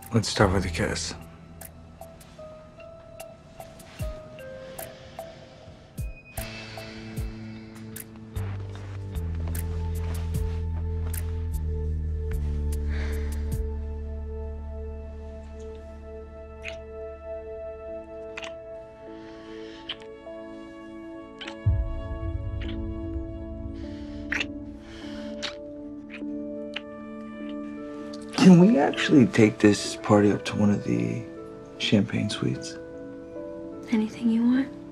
Let's start with a kiss. Can we actually take this party up to one of the champagne suites? Anything you want.